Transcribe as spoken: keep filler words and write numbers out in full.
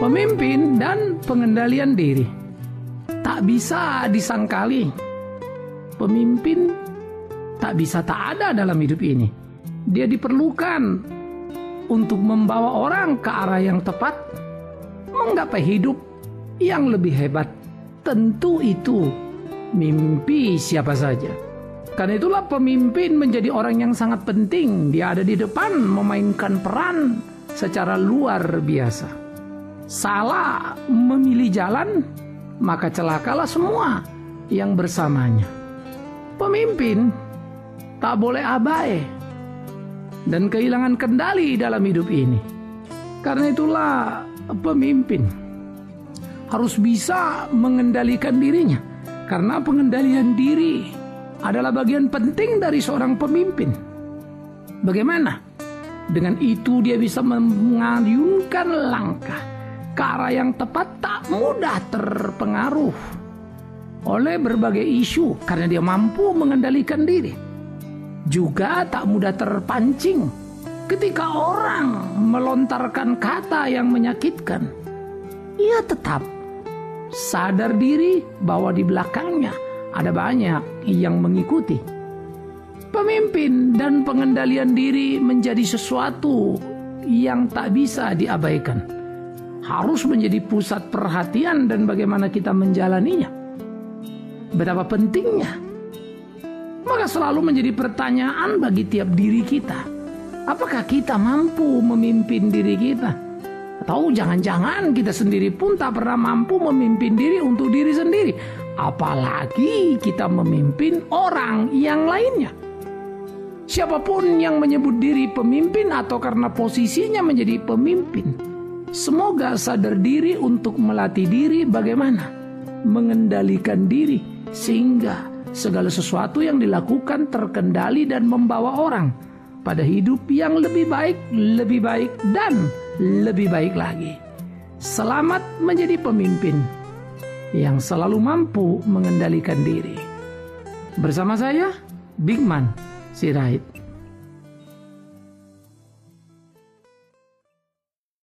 Pemimpin dan pengendalian diri. Tak bisa disangkali. Pemimpin tak bisa tak ada dalam hidup ini. Dia diperlukan untuk membawa orang ke arah yang tepat, menggapai hidup yang lebih hebat. Tentu itu mimpi siapa saja. Karena itulah pemimpin menjadi orang yang sangat penting. Dia ada di depan memainkan peran secara luar biasa. Salah memilih jalan, maka celakalah semua yang bersamanya. Pemimpin tak boleh abai dan kehilangan kendali dalam hidup ini. Karena itulah pemimpin harus bisa mengendalikan dirinya. Karena pengendalian diri adalah bagian penting dari seorang pemimpin. Bagaimana? Dengan itu dia bisa mengayunkan langkah ke arah yang tepat, tak mudah terpengaruh oleh berbagai isu karena dia mampu mengendalikan diri. Juga tak mudah terpancing ketika orang melontarkan kata yang menyakitkan. Ia tetap sadar diri bahwa di belakangnya ada banyak yang mengikuti. Pemimpin dan pengendalian diri menjadi sesuatu yang tak bisa diabaikan. Harus menjadi pusat perhatian dan bagaimana kita menjalaninya. Betapa pentingnya. Maka selalu menjadi pertanyaan bagi tiap diri kita. Apakah kita mampu memimpin diri kita? Atau jangan-jangan kita sendiri pun tak pernah mampu memimpin diri untuk diri sendiri. Apalagi kita memimpin orang yang lainnya. Siapapun yang menyebut diri pemimpin atau karena posisinya menjadi pemimpin, semoga sadar diri untuk melatih diri bagaimana mengendalikan diri sehingga segala sesuatu yang dilakukan terkendali dan membawa orang pada hidup yang lebih baik, lebih baik, dan lebih baik lagi. Selamat menjadi pemimpin yang selalu mampu mengendalikan diri. Bersama saya, Bigman Sirait.